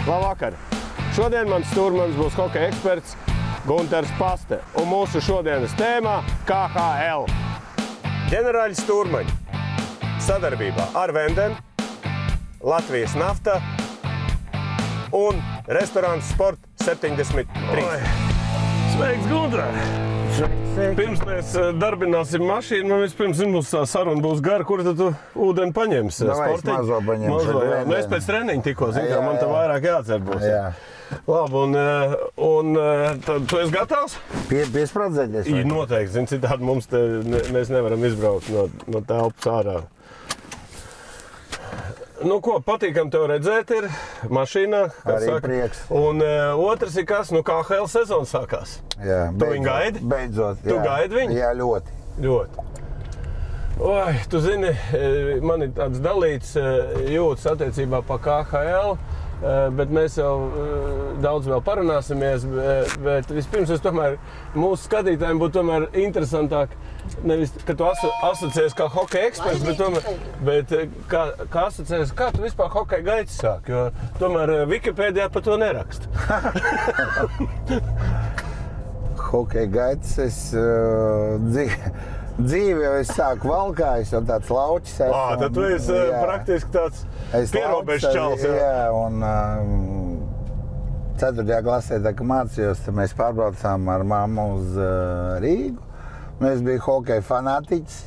Labvakar! Šodien mans stūrmanis būs hokeja eksperts Gunters Paste un mūsu šodienas tēmā KHL. Ģenerāļi stūrmaņi sadarbībā ar Venden, Latvijas Nafta un restorāns Sport 73. Sveiks, Gunter! Pirms mēs darbināsim mašīnu, man vispirms būs tā saruna būs gara, kur tad tu ūdeni paņemsi? Davai, mazo paņemšu. Mēs pēc treniņa tikko, kā man tā vairāk jāatcer būs. Jā. Labi, un tad tu esi gatavs? 5%? Noteikti, zini, citādi mums te, mēs nevaram izbraukt no telpas ārā. Nu ko, patīkam tev redzēt ir mašīnā, kā Arī saka. prieks. Un otrs ir kas, KHL sezona sākās. Jā, Tu viņu gaidi? Beidzot, jā. Tu gaidi viņu? Jā, ļoti. Ļoti. Oi, tu zini, man ir tāds dalīts jūtas attiecībā pa KHL, bet mēs jau daudz vēl parunāsimies, bet vispirms es tomēr mūsu skatītājiem būtu tomēr interesantāk, nevis, ka tu asociējies kā hokeja eksperts, bet kā asociējies, kā tu vispār hokeja gaidi sāk, jo tomēr Wikipēdijā par to nerakst. Hokeja gaids, es dzīvi jau es sāku valkājis, jo tāds lauķis esmu. Tad tu esi praktiski tāds pierobežs čals. Jā, un 4. klasē, tā kā mācījos, tad mēs pārbraucām ar mammu uz Rīgu. Es biju hokeja fanātiķis.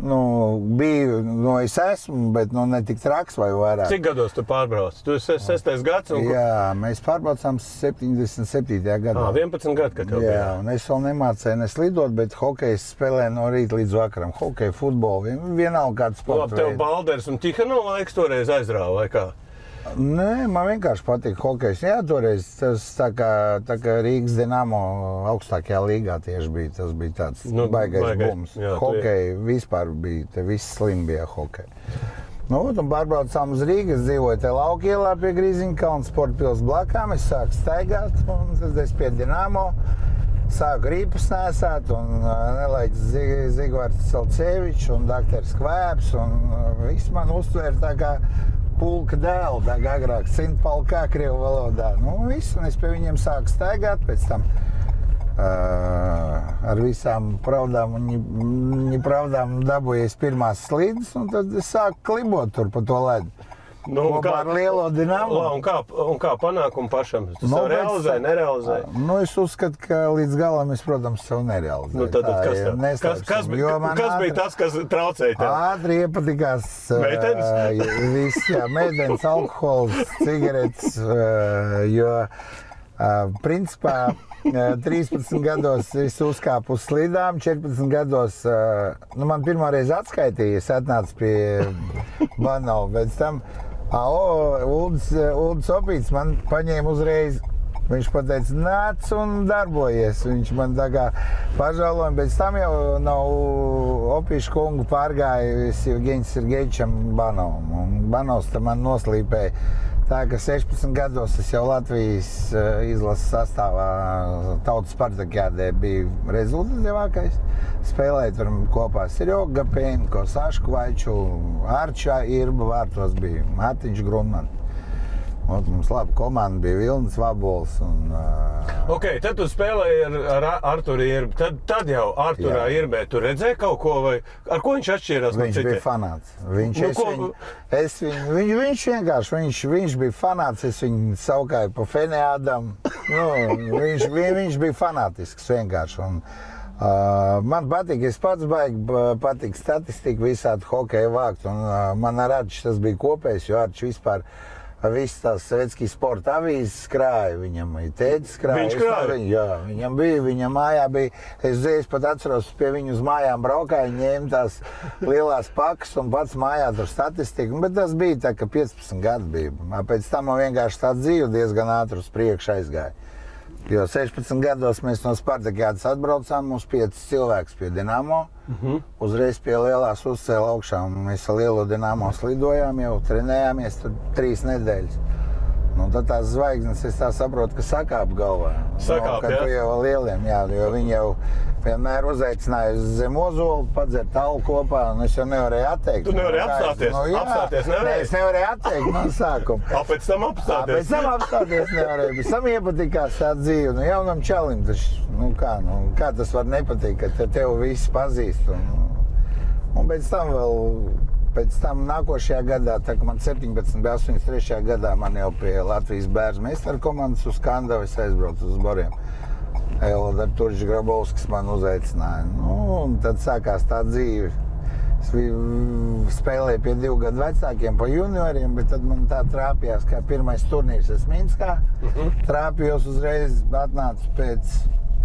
Es esmu, bet ne tik traks vai vairāk. Cik gados tu pārbrauc? Tu esi 6. gads? Jā, mēs pārbraucām 77. gadā. 11 gadi, kad tev bija. Jā, un es vēl nemācēju neslidot, bet hokejs spēlē no rīta līdz vakaram. Hokeja, futbolu, vienalga kāds sports. Labi, tev Balders un Tihanovs laiks toreiz aizrāva, vai kā? Nē, man vienkārši patīk hokejs. Jā, toreiz tas tā kā Rīgas Dinamo augstākajā līgā tieši bija. Tas bija tāds baigais bums. Hokeja vispār bija, te viss slim bija hokeja. Un pārbraucām uz Rīgas, dzīvoju te Laukielā pie Grīziņkalna sporta pils blakām. Es sāku staigāt, un tad es pie Dinamo sāku rīpus nesāt, un nelaiķis Zigvards Celcevičs un dakters Kvēps, un viss man uztvēra tā kā pulka dēlu, tā kā agrāk Sintpalkā krievu valodā. Viss, un es pie viņiem sāku staigāt, pēc tam ar visām pravdām un nepravdām dabūjies pirmās slīdes, un tad es sāku klibot tur pa to ledu. Kopā ar lielo Dinamo. Un kā panākumu pašam? Tu sev realizēji, nerealizēji? Es uzskatu, ka līdz galam es, protams, sev nerealizēju. Kas bija tas, kas traucēja tev? Ātri iepatikās meitenes? Viss, jā, meitenes, alkohols, cigaretes, jo principā 13 gados es uzkāpu uz slidām, 14 gados man pirmoreiz atskaitīja, es atnācu pie Banova, pēc tam Uldis Opīts man paņēma uzreiz, viņš pateica, nāc un darbojies, viņš man tā kā pažāloja, bet tam jau nav Opīšu kungu pārgājis Evgeņs Sergejičam Banovam, un Banovs tam man noslīpēja. Tā ka 16 gados es jau Latvijas izlases sastāvā Tautas Spartakiādē biju rezultatīvākais. Spēlēju tur kopā Serjogu Gapenko, Sašku Vaiču, Arčā Irba vārtos bija Mārtiņš Grunman. Mums laba komanda bija Vilnis Vabols. Ok, tad tu spēlēji ar Arturu Irbu. Tad jau Arturā Irbē tu redzēji kaut ko, vai ar ko viņš atšķīrās no citiem? Viņš bija fanāts. Viņš bija fanāts, es viņu saukāju pa Fenēdam. Viņš bija fanātisks vienkārši. Man patīk, es pats patīk statistika visādi hokeja vākt. Man ar Arču tas bija kopējs, jo Arču vispār viss tās Svetskijas sporta avīzes krāja, viņam tētis krāja. Viņš krāja? Jā, viņam bija, viņa mājā bija, es pat atceros, pie viņu uz mājām braukāju, ņēma tās lielās pakas un pats mājā tur statistiku, bet tas bija tā, ka 15 gadu bija. Pēc tam man vienkārši tā dzīve diezgan ātri uz priekšu aizgāja. Jo 16 gados mēs no Spartakiādas atbraucām, mums 5 cilvēks pie Dinamo, uzreiz pie lielās uzcēla augšā, un mēs ar lielo Dinamo slidojām, jau trenējāmies tur 3 nedēļas. Nu, tad tās zvaigznes, es tā saprotu, ka sakāp galvā. Sakāp, tu jau lieliem, jā, jo viņi jau vienmēr uzaicināja zem ozolu, padzert alu kopā, un es jau nevarēju atteikt. Tu nevarēji apstāties? Apstāties nevarēji? Es nevarēju atteikt no sākuma. Pēc tam apstāties? Pēc tam apstāties nevarēju. Pēc tam iepatikās tā dzīve. Nu, jaunam čalim, taču, kā tas var nepatikt, ka tev visi pazīst. Un pēc tam nākošajā gadā, tā kā man 17, 83. gadā, man jau pie Latvijas bērnu meistaru komandas uz Kandavu es aizbraucu uz Boriem. Elda Turģis Grabovskis man uzaicināja. Un tad sākās tā dzīve. Es spēlēju pie 2 gadu vecākiem, pa junioriem, bet tad man tā trāpījās, kā pirmais turnīrs es Minskā. Trāpījos uzreiz, atnācu pēc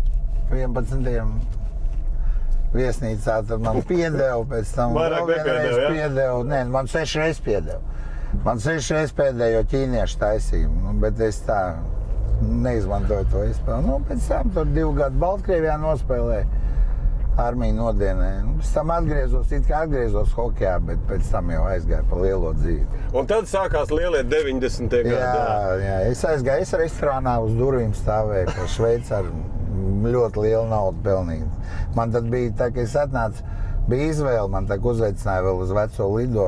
11. viesnīcā, tad man piedeva, pēc tam vēl vienreiz piedeva. Nē, man 6 reizes piedeva. Man 6 reizes pēdējo ķīniešu taisību, bet es tā neizmantoju to izspēli. Pēc tam tur 2 gadu Baltkrievijā nospēlēju, armiju nodienē. Pēc tam atgriezos hokejā, bet pēc tam jau aizgāju pa lielo dzīvi. Un tad sākās lielie 90. gadi. Jā, es aizgāju, es restorānā uz durvīm stāvēju pa Šveicaru. Ļoti liela nauda pelnīt. Man tad bija tā, ka es atnācu, bija izvēle, man tā uzaicināja vēl uz veco lido.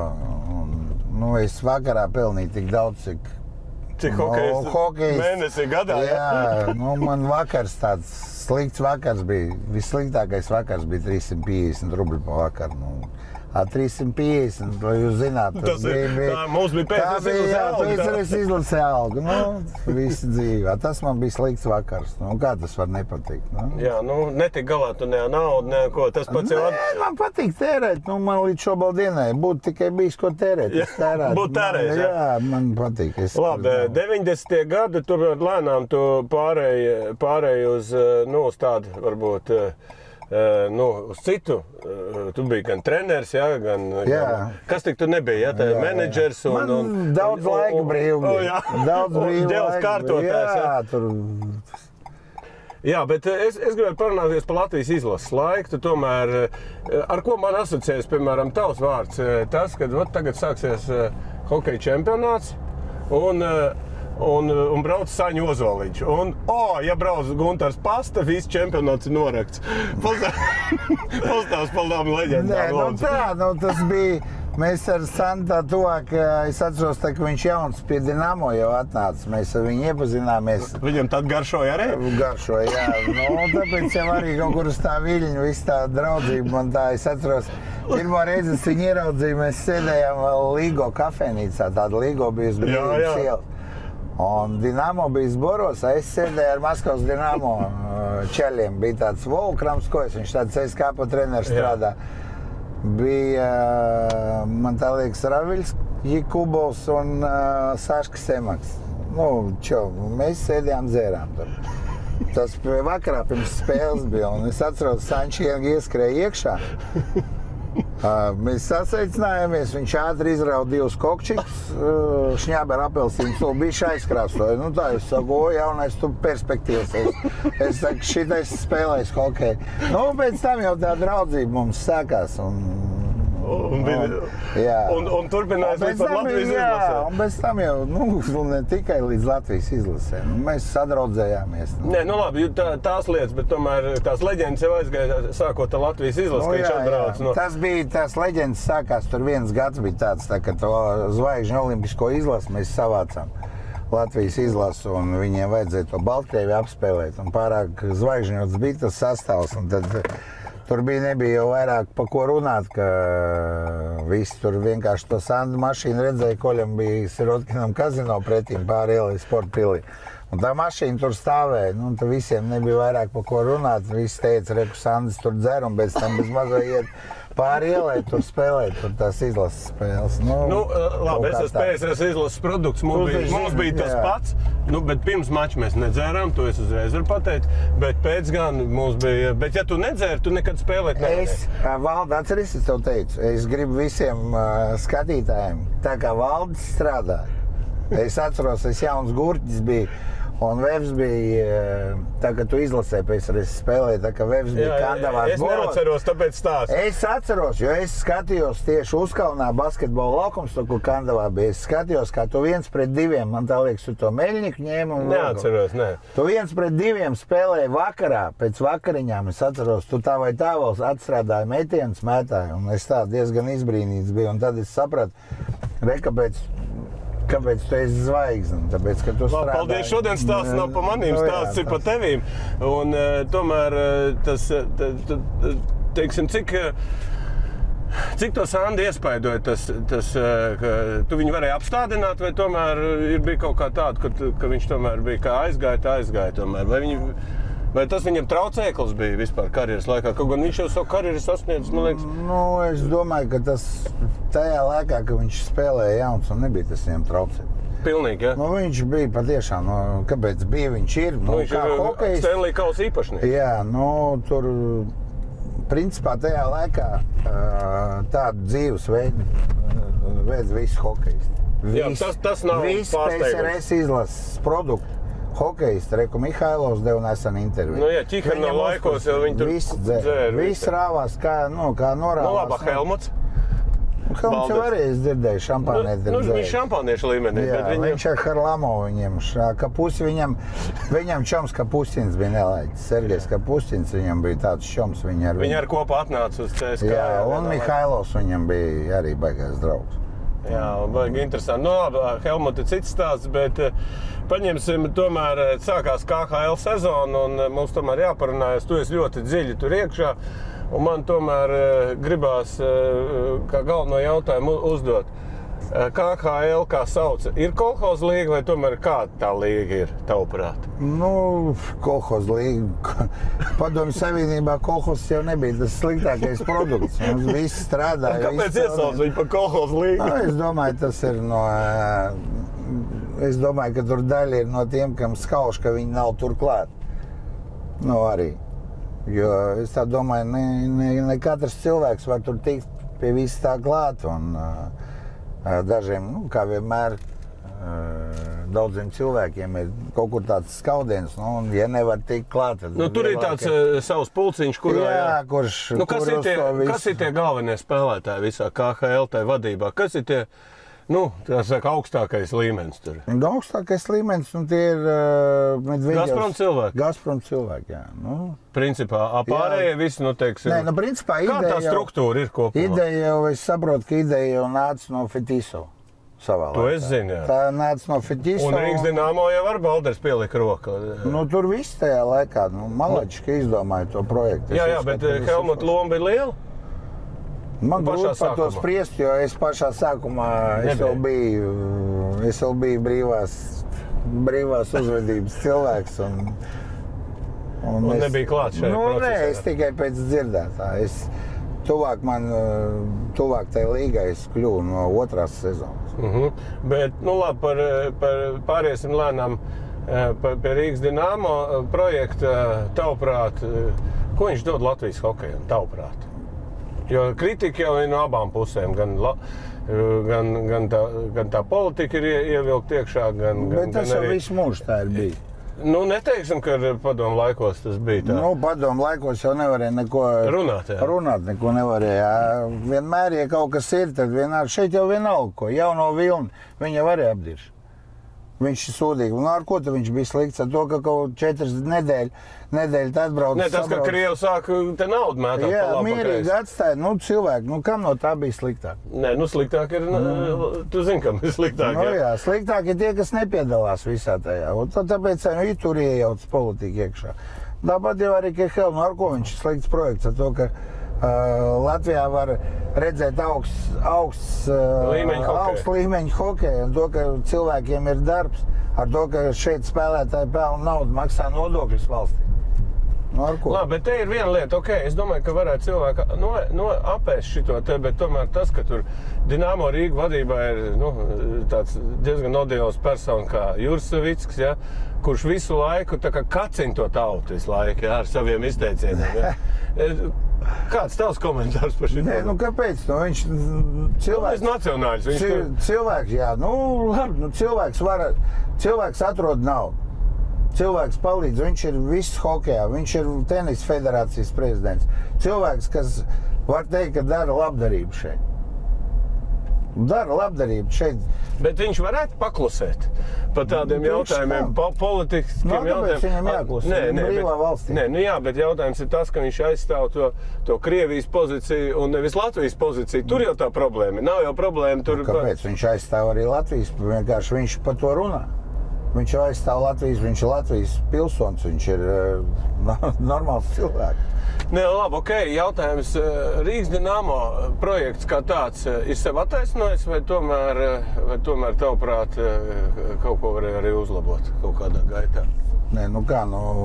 Es vakarā pelnīju tik daudz, cik hokejs mēnesī gadā. Jā, man vakars tāds slikts vakars bija. Vissliktākais vakars bija 350 rubļu pa vakaru. 350, jūs zināt, tas bija mums bija pēc izlasē alga. Visi dzīvē. Tas man bija slikts vakars. Kā tas var nepatikt? Jā, netik galā tu ne naudu, ne ko. Tas pats jau... Man patīk tērēt. Man līdz šobaldienai būtu tikai bijis ko tērēt. Būtu tērēt, jā. Man patīk. Labi, 90. gadi, tur lēnām tu pārēji uz tādu, varbūt, uz citu. Tu biji gan treneris, gan kas tik tu nebija, ja? Tā menedžers un daudz laika brīvi. Daudz brīvi laika. Kārtotājs, Jā, bet es gribētu parunāties par Latvijas izlases laiku. Tomēr, ar ko man asociējas, piemēram, tavs vārds, tas, ka tagad sāksies hokeja čempionāts un brauc Saņu Ozoliņš. Ja brauc Guntars Pasta, viss čempionāts ir norakts. Pastāvs paldām leģendām. Tas bija... Mēs ar Santā tuvāk, es atceros, ka viņš jauns pie Dinamo jau atnāca. Mēs ar viņu iepazināmies. Viņam tad garšoja arī? Garšoja, jā. Tāpēc jau arī kaut kur uz tā viļņu, viss tā draudzība man tā, es atceros. Pirmo reizi es viņu ieraudzīju, mēs sēdējām Līgo kafēnīcā, tāda Līgo bija uz Brīvības ielas. Un Dinamo bija Zboros, es sēdēju ar Maskavas Dinamo čeļiem. Bija tāds Volkrams, viņš tāds SKP treneris strādā. Bija, man tā liekas, Raviļs Jikubovs un Saška Semaks. Mēs sēdējām dzērām tur. Tas vakarā pirms spēles bija, un es atceros, Sančiengi ieskrēja iekšā. Mēs sasveicinājāmies, viņš ātri izrauda 2 kokčikus, šņāba ar apelsīnu sulu, bišķi aizkrāsoja. Tā es saku, jaunais, tu perspektīvs. Es saku, šitais spēlēs hokeju. Pēc tam jau tā draudzība mums sākās. Un turpinājās līdz Latvijas izlasē. Un pēc tam jau, ne tikai līdz Latvijas izlasē. Mēs sadraudzējāmies. Nē, labi, tās lietas, bet tomēr tās leģendas jau aizgāja sākot ar Latvijas izlasi, ka viņš atbrauc. Tas bija, tās leģendas sākās, tur viens gads bija tāds, ka to zvaigžņu olimpisko izlasi mēs savācām. Latvijas izlasu, un viņiem vajadzēja to Baltkrievi apspēlēt. Un pārāk zvaigžņots bija tas sastāvs. Un tad tur nebija jau vairāk pa ko runāt, ka visi tur vienkārši to sandu mašīnu redzēja, koļam bija Sirotkinam kazino pretīm pāri ielai sporta pilī. Un tā mašīna tur stāvēja, tad visiem nebija vairāk pa ko runāt. Visi teica, reku Sandis tur dzer, un bez tam bez mazā iet pāri ielai tur spēlēt, tur tās izlases spēles. Labi, es esmu PSRS izlases produkts, mums bija tas pats, bet pirms mača mēs nedzērām, to es uzreiz varu pateikt, bet pēc gan mums bija, bet ja tu nedzēri, tu nekad spēlēt nevarēji. Valdi, atceries, es tev teicu, es gribu visiem skatītājiem, tā kā Valdis strādā, Es atceros, es jauns gurķis biju. Un Vevs bija, tā kā tu izlasēji pēc reiz spēlēji, tā kā Vevs bija Kandavās Es neatceros, tāpēc stāstu. Es atceros, jo es skatījos tieši Uzkalnā basketbola laukums, to, kur Kandavā bija. Es skatījos, kā tu 1-2, man tā liekas, tu to Meļņiku ņēmi un Neatceros, nē. Tu 1-2 spēlēji vakarā, pēc vakariņām, es atceros, tu tā vai tā vēl atstrādāji metienus, mētāji, un es tā diezgan izbrīnīts biju, un tad es sapratu, kāpēc tu esi zvaigzne? Tāpēc, ka tu strādāji. Paldies, šodien stāsts nav pa manīm, stāsts ir pa tevīm. Un tomēr tas, teiksim, cik to Sandi iespaidoja tas, ka tu viņu varēji apstādināt, vai tomēr bija kaut kā tāda, ka viņš tomēr bija kā aizgāja tomēr? Vai tas viņam traucēklis bija vispār karjeras laikā? Kaut gan viņš jau savu karjeru sasniedz, man liekas. Nu, es domāju, ka tas tajā laikā, kad viņš spēlēja jauns, un nebija tas viņam traucēklis. Pilnīgi, ja? Nu, viņš bija patiešām, kāpēc bija viņš ir? Nu, viņš ir Stanley Kausa īpašnieks. Jā, nu, tur, principā, tajā laikā tādu dzīves veids visu hokejistu. Jā, tas nav pārsteigums. Viss PSRS izlases produktu. Hokejists, Reku Mihailovs deva nesen interviju. Nu jā, Ķihana laikos jau viņi tur dzēra. Viss rāvās, kā norāvās. Nu labā, Helmuts. Helmuts jau arī es dzirdēju, šampānietis ir dzēris. Viņš šampāniešu līmenī. Jā, viņš ar Harlamovu viņam, Kapusi viņam čoms Kapustins bija nelaidis. Sergejs Kapustins viņam bija tāds čoms. Viņi ar kopā atnāca uz CSKA. Jā, un Mihailovs viņam bija arī baigais draugs. Jā, baigi interesanti. Nu labi, Helmuta cits stāsts, bet paņemsim, tomēr sākās KHL sezona un mums tomēr jāparunājas. Tu esi ļoti dziļi tur iekšā un man tomēr gribās kā galveno jautājumu uzdot. KHL, kā sauca, ir kolhoz līga vai tomēr kāda tā līga ir, tavuprāt? Nu, kolhoz līga. Padomju Savienībā kolhoz jau nebija tas sliktākais produkts. Mums viss strādāja. Kāpēc iesauc viņu par kolhoz līgu? Nu, es domāju, tas ir no... Es domāju, ka tur daļa ir no tiem, kam skauž, ka viņi nav tur klāt. Nu, arī. Jo es tā domāju, ne katrs cilvēks var tur tikt pie viss tā klāt. Un, dažiem, nu, kā vienmēr, daudziem cilvēkiem ir kaut kur tāds skaudiens, nu, un ja nevar tikt klāt, tad... Nu, tur ir tāds savs pulciņš, kurā... Jā, kurš... Nu, kas ir tie galvenie spēlētāji visā KHL tai vadībā? Kas ir tie, nu, tā saka, augstākais līmenis tur? Augstākais līmenis, un tie ir... Gazprom cilvēki? Gazprom cilvēki, jā. Nu, principā, apārējie visi, nu, teiksim... Nē, nu, principā, ideja kā tā struktūra ir kopumā? Ideja jau, es saprotu, ka ideja jau nāca no Fetiso savā laikā. To es zinu, jā. Tā nāca no Fetiso. Un Rīgas Dinamo jau ar Balders pielika roku. Nu, tur viss tajā laikā, nu, Malačka izdomāja to projektu. Jā, bet Helmuta loma bija liela? Man grūti par to spriest, jo es pašā sākumā, es vēl biju brīvās uzvedības cilvēks. Un nebija klāt šajā procesā? Nē, es tikai pēc dzirdētā. Tuvāk tai līgai es kļuvu no otrās sezonas. Bet, nu labi, pāriesim lēnām pie Rīgas Dinamo projekta, tavuprāt, ko viņš dod Latvijas hokejam, tavuprāt? Jo kritika jau ir no abām pusēm, gan tā politika ir ievilkt iekšā, Bet tas jau visu mūžu tā ir bijis. Nu, neteiksim, ka padomu laikos tas bija tā. Nu, padomu laikos jau nevarēja neko runāt, neko nevarēja. Vienmēr, ja kaut kas ir, tad vienmēr šeit jau vienalga, ko jauno vilni, viņa varēja apdirst. Viņš ir sūdīgi. Un ar ko tad viņš bija slikts? Ar to, ka kaut 4 nedēļu atbrauc. Ne, tas, ka Krievi sāk te naudu mētāt. Jā, mierīgi atstāja. Nu, cilvēki, nu, kam no tā bija sliktāk? Nē, nu, sliktāk ir, tu zini, kam ir sliktāk. Nu, jā, sliktāk ir tie, kas nepiedalās visā tajā. Un tāpēc viņi tur iejauc politiku iekšā. Tāpat jau arī KHL, nu, ar ko viņš ir slikts projekts? Ar to, ka Latvijā var redzēt augsts līmeņa hokeju, un to, ka cilvēkiem ir darbs, ar to, ka šeit spēlētāji pelna naudu, maksā nodokļus valstī. Nu, ar ko? Labi, bet te ir viena lieta, es domāju, ka varētu cilvēki apēst šito te, bet tomēr tas, ka tur Dinamo Rīga vadībā ir tāds diezgan odios persona kā Juris Savickis, ja, kurš visu laiku tā kā kacina to tautu visu laiku, ja, ar saviem izteicieniem. Ja. Kāds tavs komentārs par šito? Nē, nu kāpēc? Nu, viņš cilvēks... nacionāļs. Cilvēks, jā, nu labi, cilvēks atrod naudu. Cilvēks palīdz, viņš ir viss hokejā, viņš ir tenisa federācijas prezidents. Cilvēks, kas var teikt, ka dara labdarību šeit. Dara labdarību šeit. Bet viņš varētu paklusēt par tādiem jautājumiem, politiskiem jautājumiem. Viņam jāklusē, brīvā valstī. Nē, nu jā, bet jautājums ir tas, ka viņš aizstāv to Krievijas pozīciju un nevis Latvijas pozīciju. Tur jau tā problēma. Nav jau problēma tur. Kāpēc? Viņš aizstāv arī Latvijas, vienkārši viņš par to runā. Viņš jau aizstāv Latvijas, viņš ir Latvijas pilsonis, viņš ir normāls cilvēks. Nē, labi, ok, jautājums. Rīgas Dinamo projekts kā tāds ir sev attaisnojis, vai tomēr tavuprāt kaut ko varēja arī uzlabot kaut kādā gaitā? Nē, nu kā,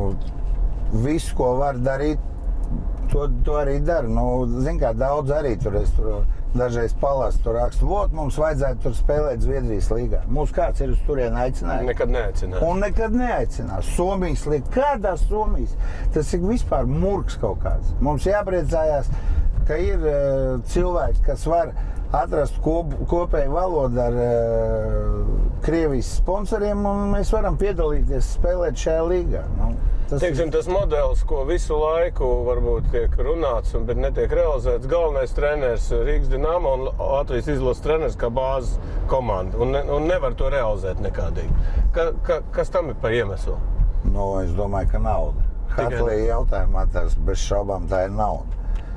visu, ko var darīt, to arī dara. Zin kā, daudz arī tur dažreiz palās, tur rakstu, mums vajadzētu tur spēlēt Zviedrijas līgā. Mūs kāds ir uz turieni aicinājis? Nekad neaicinās. Un nekad neaicinās. Somijas līga. Kādā Somijas? Tas ir vispār murgs kaut kāds. Mums jāpriecājās, ka ir cilvēks, kas var atrast kopēju valodu ar Krievijas sponsoriem, un mēs varam piedalīties spēlēt šajā līgā. Teiksim, tas modelis, ko visu laiku varbūt tiek runāts, bet netiek realizēts, galvenais treneris Rīgas Dinamo un Latvijas izlases treneris kā bāzes komanda, un nevar to realizēt nekādīgi. Kas tam ir par iemeslu? Es domāju, ka nauda. Hartlija jautājumā tas bez šaubām tā ir nauda.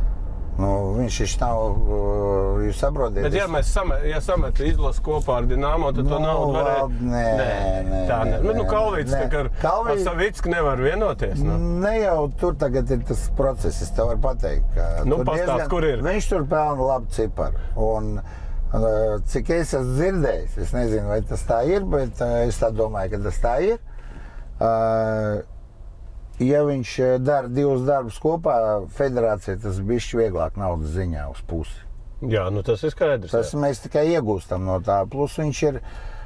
Viņš nav, jūs saprotiet? Bet ja samet izlasu kopā ar Dinamo, tad to naudu varētu... Nē. Kalvīts ar Savicku nevar vienoties. Ne jau tur tagad ir tas process, es tev varu pateikt. Pastāst, kur ir? Viņš tur pelna labu ciparu. Un cik es esmu dzirdējis, es nezinu, vai tas tā ir, bet es tā domāju, ka tas tā ir. Ja viņš dara divus darbus kopā, federācija tas bišķi vieglāk naudas ziņā uz pusi. Jā, tas ir skaidrs. Tas mēs tikai iegūstam no tā. Plus viņš ir,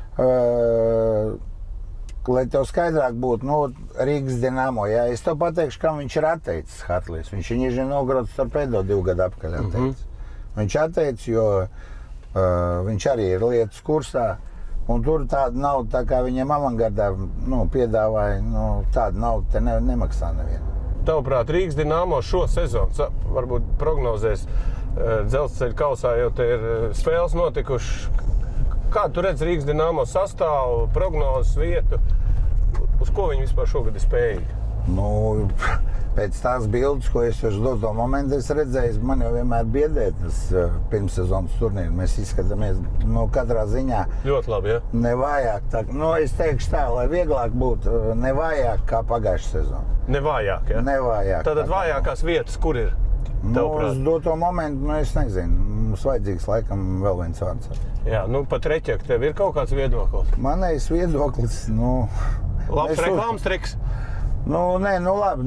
lai tev skaidrāk būtu, Rīgas Dinamo, jā, es tev pateikšu, kam viņš ir atteicis Hartlijs. Viņš ir Nižņi Novgorodas Torpedo 2 gadu atpakaļ atteicis. Viņš atteicis, jo viņš arī ir lietas kursā. Un tur tāda nauda, tā kā viņiem avangardā piedāvāja, tāda nauda te nemaksā nevienu. Tavuprāt, Rīgas Dinamo šo sezonu, varbūt prognozēs Dzelzceļa kausā, jau te ir spēles notikušas. Kādu tu redz Rīgas Dinamo sastāvu, prognozes vietu, uz ko viņi vispār šogad ir spējīgi? Pēc tās bildes, ko es uz doto momentu redzēju, man jau vienmēr biedē tas pirmssezonas turnīrs. Mēs izskatāmies katrā ziņā ļoti labi, ja? Nevājāk. Es teikšu tā, lai vieglāk būtu, nevājāk kā pagājušā sezona. Nevājāk, ja? Nevājāk. Tātad vājākās vietas, kur ir? Uz doto momentu, es nezinu. Mums vajadzīgs laikam vēl viens vārds. Jā, pat Reķek, tev ir kaut kāds viedoklis? Manējais viedoklis, Labs reklāmas triks? Nē, labi,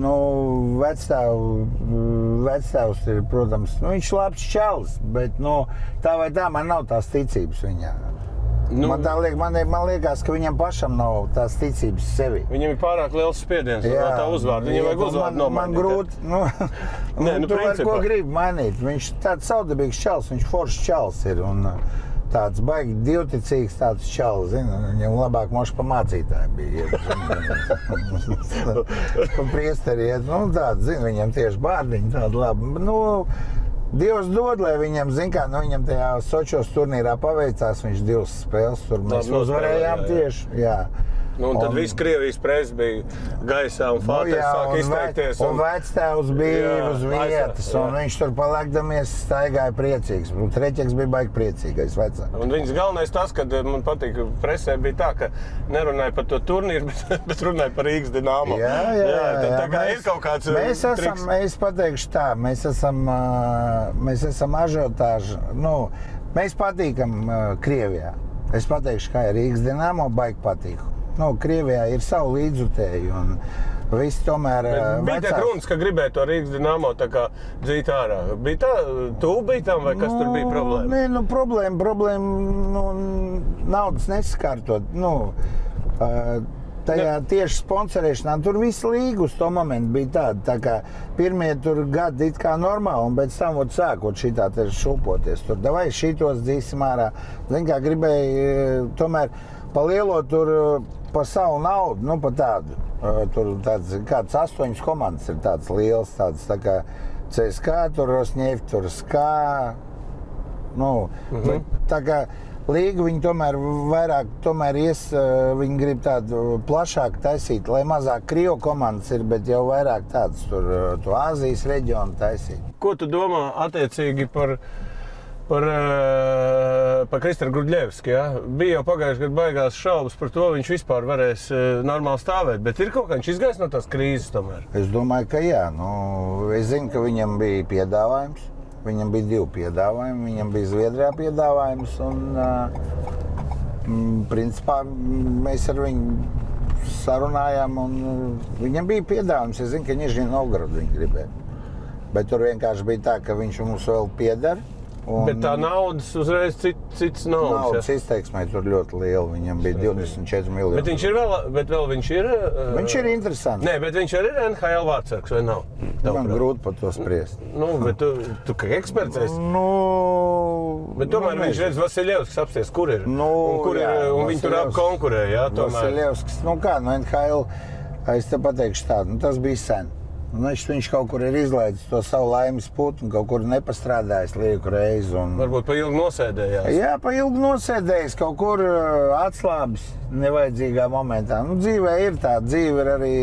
vectēvs ir, protams, viņš ir labs čalis, bet tā vai tā man nav tās ticības viņā. Man liekas, ka viņam pašam nav tās ticības sevi. Viņam ir pārāk liels spiediens no tā uzvārda, viņam vajag uzvārdu nomainīt. Man grūti, tu vari ko gribi mainīt, viņš tāds saudabīgs čalis, viņš foršs čalis ir. Tāds baigi divticīgs tāds čalis, viņam labāk moši pa mācītājiem bija. Pa priesteri iet, viņam tieši bārdiņi tādi labi. Dievs dod, lai viņam, viņam tajā Sočos turnīrā paveicās, viņš 2 spēles tur mēs uzvarējām tieši, jā. Tad viss Krievijas presa bija gaisā un Fāters sāk izteikties. Un vectēvs bija uz vietas, un viņš tur palēkdamies staigāja priecīgs. Reķeks bija baigi priecīgais vecāks. Un viņas galvenais tas, ka man patīk, presē bija tā, ka nerunāja par to turnīru, bet runāja par Rīgas Dinamo. Jā. Tā kā ir kaut kāds triks. Es pateikšu tā, mēs esam ažiotāži, mēs patīkam Krievijā. Es pateikšu, kā ir Rīgas Dinamo, baigi patīk. Krievijā ir savu līdzjutēju un visi tomēr... Bija tiek runas, ka gribēja to Rīgas Dinamo tā kā dzīt ārā. Bija tā, tu biji tam vai kas tur bija problēma? Nē, problēma, naudas neskārtot. tajā tieši sponsorēšanā, tur visi līga uz to momentu bija tāda. Tā kā pirmie tur gadi it kā normāli, un pēc tam sākot šitā te šūpoties. Tur davai šitos dzīsim ārā. Zin kā gribēja tomēr pa lielo tur pa savu naudu, nu pa tādu. Tur tāds, kāds 8 komandas ir tāds liels, tāds tā kā CSKA, tur Rosņēvi, tur SKA. Nu, tā kā līga viņi tomēr vairāk viņi grib tādu plašāku taisīt, lai mazāk Krievu komandas ir, bet jau vairāk tādas tur to Āzijas reģionu taisīt. Ko tu domā attiecīgi par Kristaru Grudļevski, ja? Bija jau pagājuši gadu baigās šaubas par to, viņš vispār varēs normāli stāvēt, bet ir kaut kā viņš izgājis no tās krīzes tomēr? Es domāju, ka jā. Nu, es zinu, ka viņam bija piedāvājums. Viņam bija 2 piedāvājumi. Viņam bija Zviedrijā piedāvājums un principā mēs ar viņu sarunājām un viņam bija piedāvājums. Es zinu, ka Nižņi Novgorodu viņi gribēja. Bet tur vienkārši bija tā, ka viņš mums vēl pieder. Bet tā naudas uzreiz cits naudas izteiksmē tur ļoti liela. Viņam bija 24 miljoni. Bet viņš ir vēl viņš ir... Viņš ir interesants. Nē, bet viņš arī ir NHL vārdsargs, vai nav? Man grūti par to spriest. Nu, bet tu kā eksperts esi? Nu... Bet tomēr viņš redz Vasiljevskis apsties, kur ir? Nu, un viņi tur konkurē, jā, tomēr. Vasiljevskis, nu kā, no NHL, es te pateikšu tādu, nu tas bija sen. Viņš kaut kur ir izlaidis to savu laimes putu un kaut kur nepastrādājis lieku reizi. Varbūt pa ilgi nosēdējās? Jā, pa ilgi nosēdējis, kaut kur atslābis nevajadzīgā momentā. Nu, dzīvē ir tā, dzīve ir arī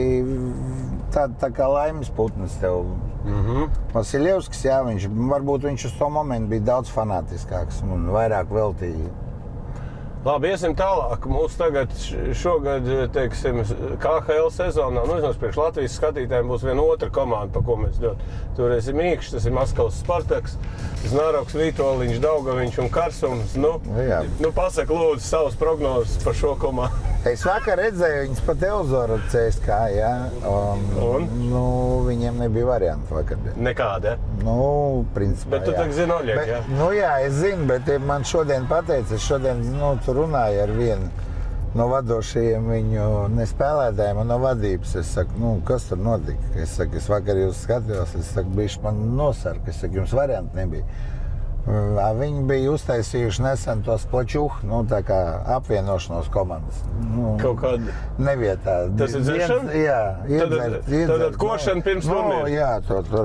tā kā laimes putnes tev. Vasiljevskis, jā, varbūt viņš uz to momentu bija daudz fanātiskāks un vairāk veltīja. Labi, iesim tālāk. Mums tagad šogad, teiksim, KHL sezonā, nu, priekš Latvijas skatītājiem būs viena otra komanda, pa ko mēs ļoti turēsim īkšķi. Tas ir Maskavas Spartaks, Znaroks, Vītoliņš, Daugaviņš un Karsums. Nu, pasaka lūdzu savas prognozes par šo komandu. Es vakar redzēju viņus pa televizoru CSKA, jā. Nu, viņiem nebija variantu vakardien. Nekāda, ja? Nu, principā, bet tu tagad zini Oļegu, jā? Nu jā, es zinu, bet man šodien pateica, es šodien, runāju ar vienu no vadošajiem viņu nespēlētājiem un no vadības. Es saku, nu, kas tur notika? Es saku, es vakar jūs skatījos, es saku, bišķi man nosarka, es saku, jums varianti nebija. Viņi bija uztaisījuši nesen tos plačuhu, nu, tā kā apvienošanos komandas. Nu, kaut kāda nevietā. Tas ir dzeršana? Jā, Tad košana pirms turnīra? Jā, tur.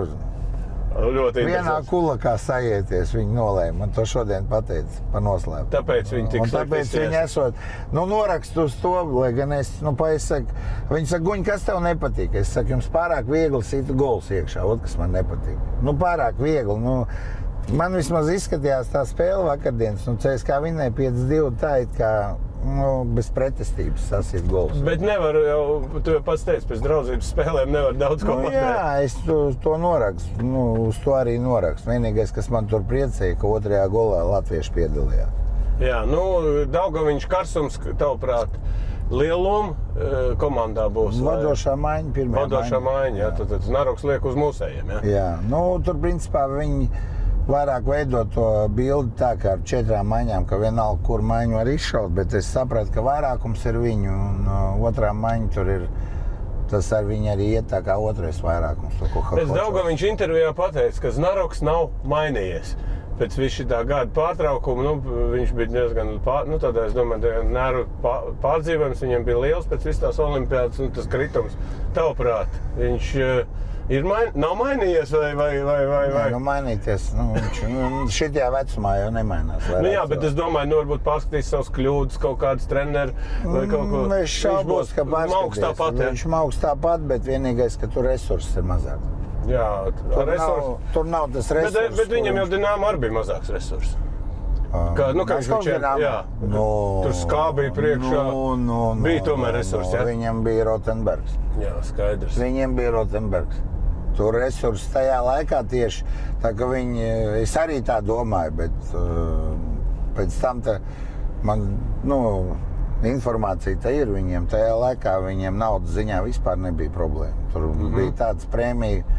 Vienā kulakā sajieties, viņi nolēma. Man to šodien pateica pa noslēpumu. Tāpēc viņi tik slikti tāpēc viņi esot, norakstu uz to, lai gan es, viņi saka, Guņ, kas tev nepatīk? Es saku, jums pārāk viegli sita gols iekšā, kas man nepatīk. Pārāk viegli, man vismaz izskatījās tā spēle vakardienas, CSKA vinnēja 5-2, tā it kā, bez pretestības sasīt gols. Bet nevar jau, tu jau pats teici, pēc draudzības spēlēm nevar daudz ko pateikt. Jā, es to norakstu, uz to arī norakstu. Vienīgais, kas man tur priecēja, ka otrajā golā latvieši piedalījās. Jā, Daugaviņš, Karsums, tavuprāt, lielu lomu komandā būs? Vadošā maiņa, pirmajā Vadošā maiņa, jā, tad Znaroks liek uz mūsējiem, jā? Jā, tur principā viņi vairāk veidot to bildi tā kā ar 4 maiņām, ka vienalga, kur maiņu var izšaut, bet es sapratu, ka vairākums ir viņu un otrā maiņa tur ir, tas ar viņu arī iet tā kā otrais vairākums. Pēc Daugaviņš intervijā pateica, ka Znaroks nav mainījies. Pēc visu šitā gada pārtraukuma, viņš bija diezgan, tādā, es domāju, nervu pārdzīvojums viņam bija liels pēc visas tās olimpiādas un tas kritums. Tavuprāt, viņš nav mainījies vai? Nē, mainīties, viņš šitajā vecumā jau nemainās. Jā, bet es domāju, varbūt pārskatīs savus kļūdas, kaut kāds treneri vai kaut ko. Es šaubos, ka pārskatīs. Viņš mauks tāpat, bet vienīgais, ka tur resursi ir mazāk. Jā, tur nav tas resurss. Bet viņam jau Dinamo arī bija mazāks resurss. Tur Skā bija priekšā, bija tomēr resursi, jā? Viņam bija Rotenbergs. Jā, skaidrs. Viņiem bija Rotenbergs. Tur resursi tajā laikā tieši, tā ka es arī tā domāju, bet pēc tam man, informācija tā ir viņiem. Tajā laikā viņiem naudas ziņā vispār nebija problēma. Tur bija tāds prēmija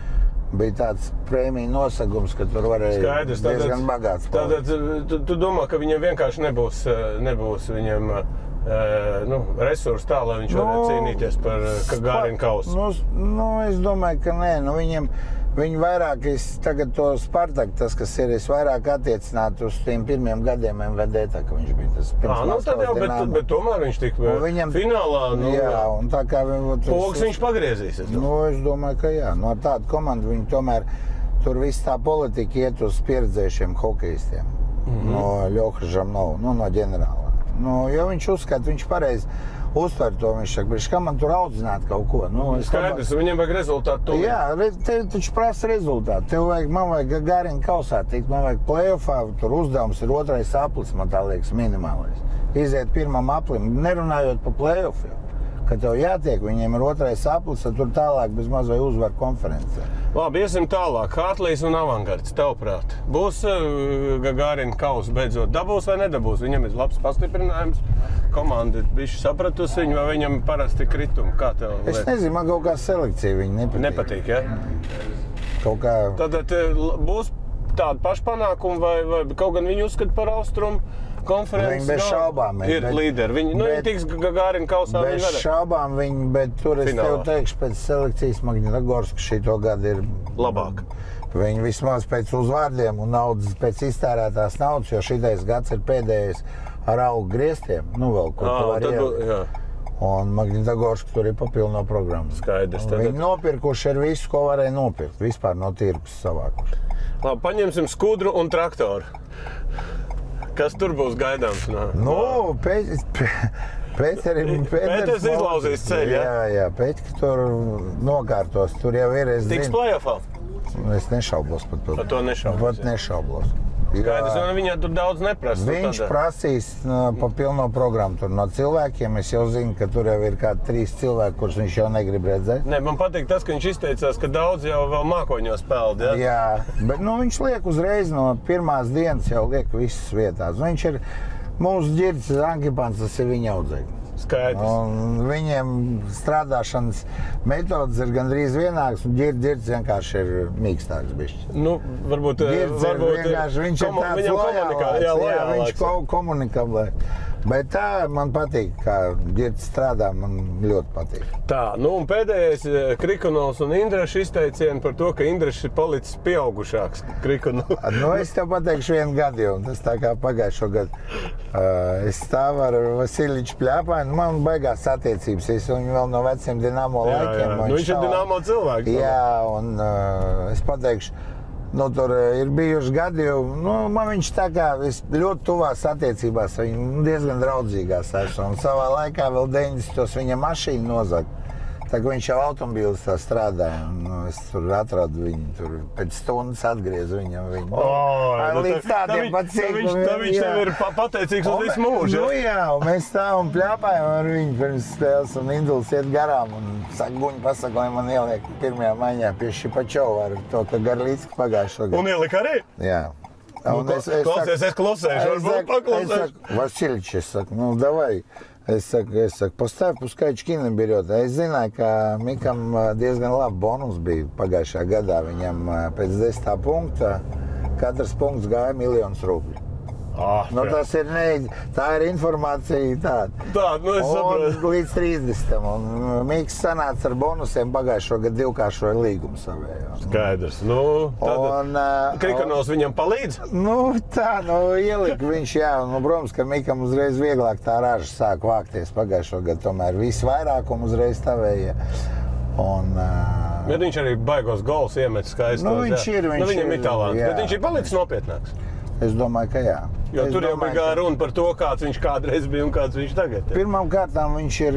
Bija tāds prēmiju nosagums, ka tur varēja diezgan bagāts palikt. Tātad tu domā, ka viņam vienkārši nebūs viņam resursi tā, lai viņš varētu cīnīties par Gārina kausu? Es domāju, ka nē. Viņi vairāk, tagad to Spartak, tas, kas ir, vairāk attiecināt uz tiem pirmiem gadiem MVD, tā ka viņš bija tas pirms tad jau, bet tomēr viņš tika finālā. Jā, un tā kā pogas viņš pagriezīs. Es domāju, ka jā. No tāda komanda viņi tomēr, tur viss tā politika iet uz pieredzējušiem hokejistiem. No Ļoha Žamnova, no ģenerālā. Jo viņš uzskata, viņš pareizi uztver to, viņš saka, kā man tur audzināt kaut ko. Skaidrs, viņam vajag rezultātu. Jā, tev taču prasa rezultātu. Man vajag Gārina kausā tikt, man vajag play-offā, tur uzdevums ir 2. aplis, man tā liekas, minimālais. Iziet 1. aplim, nerunājot pa play-off jau. Kad tev jātiek, viņiem ir 2. aplis, tad tur tālāk bez maz vai uzvar konferencē. Labi, iesim tālāk. Hartlīs un Avangards, tavprāt. Būs Gārina kausa beidzot dabūs vai nedabūs? Viņam ir labs pastiprinājums. Komanda bišķi sapratusi viņu, vai viņam parasti kritumi? Kā tev liekas? Es nezinu, man kaut kā selekcija viņa nepatīk. Nepatīk, ja? Kaut kā... Tad būs tāda pašpanākuma vai kaut gan viņu uzskata par austrumu konferences? Viņi bez šaubām ir līderi. Viņi tiks Gārina kausā. Bez šaubām viņi, bet tur es tev teikšu, pēc selekcijas Magnitogorska šito gadu ir labāk. Viņi vismaz pēc uzvārdiem un pēc iztērētās naudas, jo šitais gads ir pēdējais ar augu griestiem, vēl ko tu var ielikt. Un Magnitogorska tur ir papilno programma. Skaidrs. Viņi nopirkuši ar visu, ko varēja nopirkt. Vispār no tirgus savākuši. Labi, paņemsim skudru un traktoru. Kas tur būs gaidāms? Pēters izlauzīs ceļu, ja? Jā, Pēters tur nokārtos. Tur jau ir, es tiks play-offā? Es nešaubos par to. Par to nešaubos? Pat nešaubos. Skaidrs, viņā tur daudz neprasa. Viņš prasīs pa pilno programmu tur no cilvēkiem. Es jau zinu, ka tur jau ir kādi 3 cilvēki, kurus viņš jau negrib redzēt. Nē, man patīk tas, ka viņš izteicās, ka daudz jau vēl mākoņos peld, ja? Jā, bet viņš liek uzreiz no pirmās dienas jau liek visas vietās. Viņš ir mūsu ģirds Ankipans, tas ir viņa audzēknis. Skaidrs. Un viņiem strādāšanas metodas ir gandrīz vienāks, un ģirds vienkārši ir mīkstāks bišķi. Varbūt viņš ir tāds lojālāks, viņš komunikabli. Bet tā man patīk, kā ģirds strādā, man ļoti patīk. Tā, un pēdējais Krikunovs un Indrašs izteicieni par to, ka Indrašs ir palicis pieaugušāks Krikunovs. Es tev pateikšu vienu gadījumu, tas tā kā pagājušo gadu. Es stāvu ar Vasiljiču Pļāpānu, man baigās attiecības, es viņu vēl no veciem Dinamo laikiem. Viņš ir Dinamo cilvēks. Jā, un es pateikšu, tur ir bijuši gadījumi, man viņš tā kā ļoti tuvās attiecībās, viņi diezgan draudzīgās esmu, un savā laikā vēl 90. viņa mašīnu nozaga. Tā kā viņš jau automobīlis tā strādāja, un es tur atradu viņu, tur pēc stundas atgriezu viņam viņu. Līdz tādiem pat sīkumiem. Tā viņš tev ir pateicīgs uz visu mūžu. Jā, un mēs stāvam pļāpājam ar viņu pirms spēles, un Induls iet garām, un Guņi pasaka, lai man ieliek pirmajā maiņā pie Šipačova ar to, ka Garlīcki pagājušo gadu. Un ielika arī? Jā. Klausies, es klusēšu, varbūt paklausēšu. Vasiljič, es saku, davai. Es saku, pastāv puskaļčkina birot. Es zināju, ka Mikam diezgan labi bonus bija pagājušā gadā. Viņam pēc 10. punkta katrs punkts gāja 1 000 000 rubļu. Tas ir tā ir informācija tāda. Es saprotu. Līdz 30. Un Miks sanāca ar bonusiem pagājušo gadu 2-kāršoja līgumu savējo. Skaidrs. Krikunovs viņam palīdz? Ielika viņš, jā. Protams, ka Mikam uzreiz vieglāk tā raža sāk vākties pagājušo gadu. Tomēr visu vairākumu uzreiz tavēja. Bet viņš arī baigos gols iemet skaistos. Viņam ir talants. Bet viņš ir palicis nopietnāks. Es domāju, ka jā. Jo tur jau bija runa par to, kāds viņš kādreiz bija un kāds viņš tagad ir. Pirmām kārtām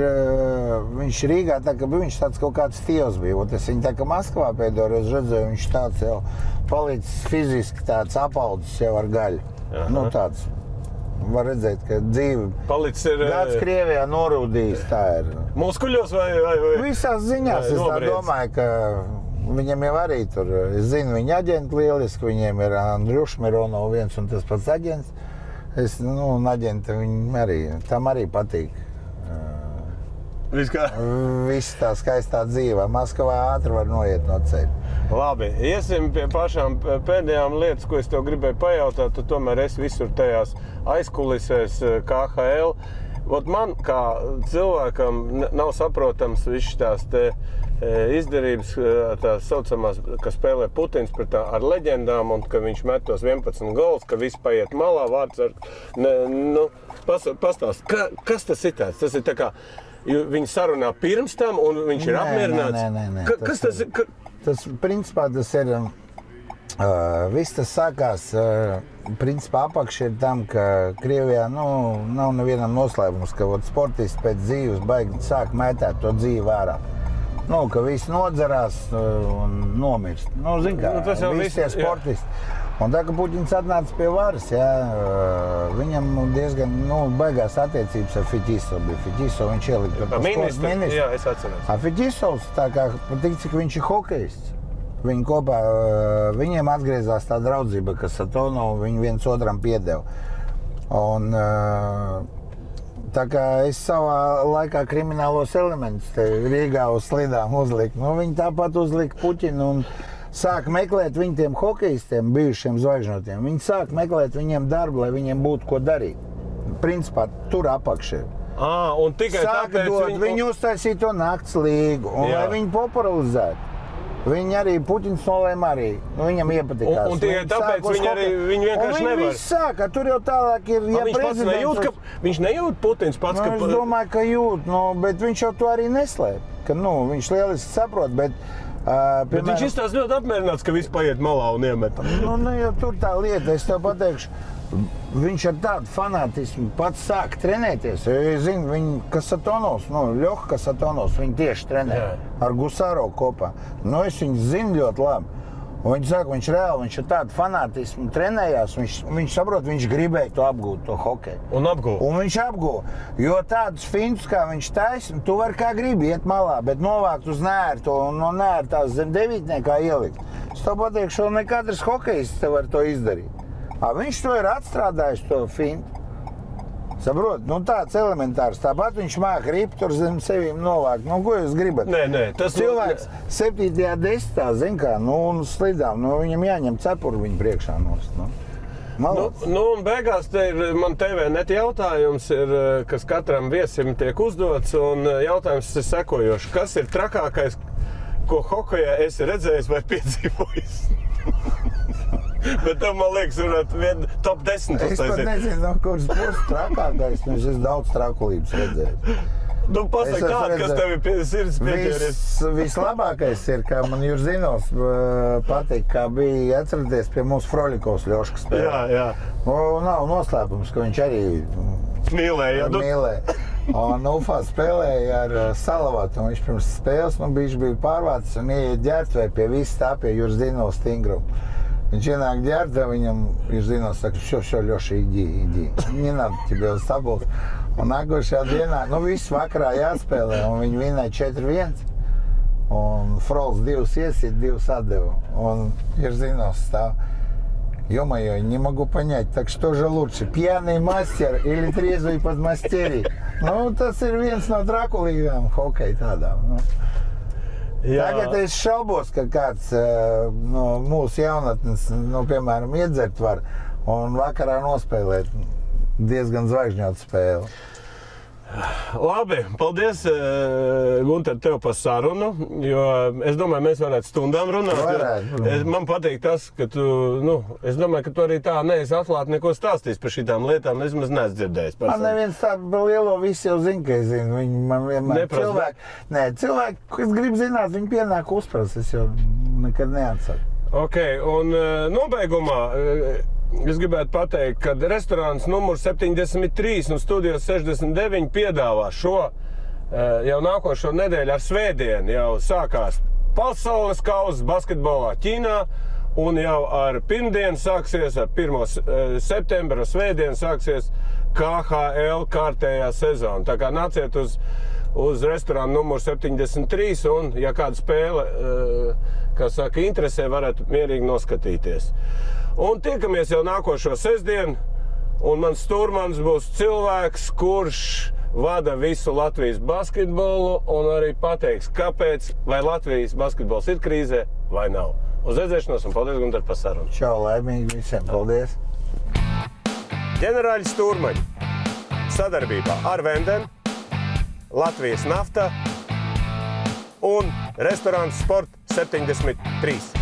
viņš Rīgā, tā kā viņš tāds kaut kāds stīvs bija. Es viņu tā kā Maskavā pēdējo reizi redzēju, viņš tāds jau palicis fiziski tāds apaudzis jau ar gaļu. Tāds. Var redzēt, ka dzīve gads Krievijā norūdījis, tā ir. Muskuļos vai? Visās ziņās, es tā domāju, ka viņam jau arī tur, es zinu, viņa aģenti lieliski, viņiem ir Andriuš Mironov viens un tas pats aģents. Un aģenti viņam arī, tam arī patīk Viss tā skaistā dzīve. Maskavā ātri var noiet no ceļa. Labi, iesim pie pašām pēdējām lietas, ko es tev gribēju pajautāt. Tu tomēr esi visur tajās aizkulisēs KHL. Man kā cilvēkam nav saprotams viss tās te izdarības, tās saucamās, ka spēlē Putins pret ar leģendām un ka viņš met tos 11 gols, ka viss paiet malā, vārds ar... Pastāst, kas tas ir tāds? Tas ir tā kā... Viņi sarunā pirms tam, un viņš ir apmierināts. Nē. Kas tas ir? Tas, principā, tas ir... Viss tas sākās, principā, apakš ir tam, ka Krievijā nav nevienam noslēpums, ka sportisti pēc dzīves baigi sāk mētāt to dzīvi ārā. Ka visi nodzerās un nomirst. Zin kā, visi tie sportisti. Un tā, ka Puķins atnāca pie varas, viņam diezgan baigās attiecības ar Fiķiso bija. Fiķiso viņš ielika par ministru. Jā, es atceros. Fiķisovs, tā kā tik, cik viņš ir hokejists. Viņi kopā, viņiem atgriezās tā draudzība, ka Satonovu viņi viens otram piedeva. Un tā kā es savā laikā kriminālos elementus te Rīgā uz slidām uzliku, viņi tāpat uzlika Puķinu un sāk meklēt viņu tiem hokejistiem, bijušiem zvaigžņotiem. Viņi sāk meklēt viņiem darbu, lai viņiem būtu ko darīt. Principā tur apakš ir. Un tikai tāpēc viņi uztaisīja to nakts līgu, un lai viņi popularizētu. Viņi arī, Puķins nolēma arī, viņam iepatikās. Un tikai tāpēc viņi vienkārši nevar. Un viņi sāka, tur jau tālāk ir, Viņš nejūt Putins pats, ka... Es domāju, ka jūt, bet viņš jau to arī neslēp. Ka, viņš lieliski saprot, bet... Bet viņš izstās ļoti apmierināts, ka viss paiet malā un iemet. Jo tur tā lieta, es tev pateikšu, viņš ar tādu fanātismu pats sāk trenēties. Es zinu, Kasatonovs, Ļoha Kasatonovs, viņi tieši trenē ar Gusārovu kopā. Es viņu zinu ļoti labi. Un viņi saka, viņš ar tādu fanātismu trenējās, viņš saprot, viņš gribēja to apgūt, to hokeju. Un apgūt. Un viņš apgūt, jo tādus fintus, kā viņš taisa, tu vari kā gribi iet malā, bet novākt uz nērtu un no nērtās zem devītniekā ielikt. Es tev pateikšu, ne katrs hokejists te var to izdarīt. Viņš to ir atstrādājis, to fintu. Saprot, tāds elementārs. Tāpat viņš māk ript tur zem sevīm novākt. Ko jūs gribat? Nē, tas... Cilvēks 7. 10. zin kā, un slidām, viņam jāņem cepuri viņa priekšā nost. Un beigās man TV.net jautājums ir, kas katram viesim tiek uzdots, un jautājums ir sekojošs. Kas ir trakākais, ko hokejā esi redzējis vai piedzīvojis? Bet tev, man liekas, varētu top 10 uztaisīt. Es pat nezinu, kurš būs trakākais, es esmu daudz trakulības redzējis. Pasaka tādu, kas tev ir sirds pieķēries. Vislabākais ir, kā man Jurzinovs patīk, kā bija atceraties pie mūsu Froļikovs Ļoška spēlē. Jā. Nav noslēpums, ka viņš arī mīlēja. Un Ufā spēlēja ar Salavatu, un viņš pirms spēles, bija pārvācis un ieiet ģērtvē pie viss tā pie Jurzinovs stingrumu. Viņš ienāk ģērtvē, viņam Jurzinovs saka, šo Ļoša, iģi. Не надо тебе sabult. Un nākošajā dienā, viss vakarā jāspēlē, un viņi vinēja 4-1. Un Frols 2 iesit, 2 atdeva. Un Jurzinovs stāv. Ё-моё, не могу понять, так что же лучше, пьяный мастер или трезвый подмастерье? Tas ir viens no trakulīgām hokeja tādām. Tagad es šaubos, ka kāds no mūsu jaunatnes, piemēram, iedzert var un vakarā nospēlēt diezgan zvaigžņotu spēli. Labi, paldies, Gunter, tev par sarunu, jo es domāju, mēs varētu stundām runāt. Man patīk tas, ka tu, es domāju, ka tu arī tā neesi atklāti neko stāstījis par šitām lietām, es maz neesmu dzirdējis. Man neviens tādu lielo visi jau zina, ka es zinu. Viņi man vienmēr cilvēki, kas grib zināt, viņi pienāk uzprast, es jau nekad neatsaku. Ok, un nobeigumā es gribētu pateikt, ka restorāns numurs 73 un studijos 69 piedāvā šo jau nākošo nedēļu ar svētdienu. Jau sākās pasaules kausa basketbolā Ķīnā, un jau ar pirmdienu sāksies, ar 1. septembra svētdienu sāksies KHL kārtējā sezona. Tā kā nāciet uz restorānu numuru 73, un, ja kāda spēle, kā saka, interesē, varat mierīgi noskatīties. Un tiekamies jau nākošo sestdienu Un mans stūrmans būs cilvēks, kurš vada visu Latvijas basketbolu un arī pateiks, kāpēc, vai Latvijas basketbols ir krīzē vai nav. Uz redzēšanos un paldies, Gunter, par sarunu. Čau, laimīgi visiem. Paldies. Ģenerāļi stūrmaņi sadarbībā ar Vendem, Latvijas nafta un restorāns Sport 73.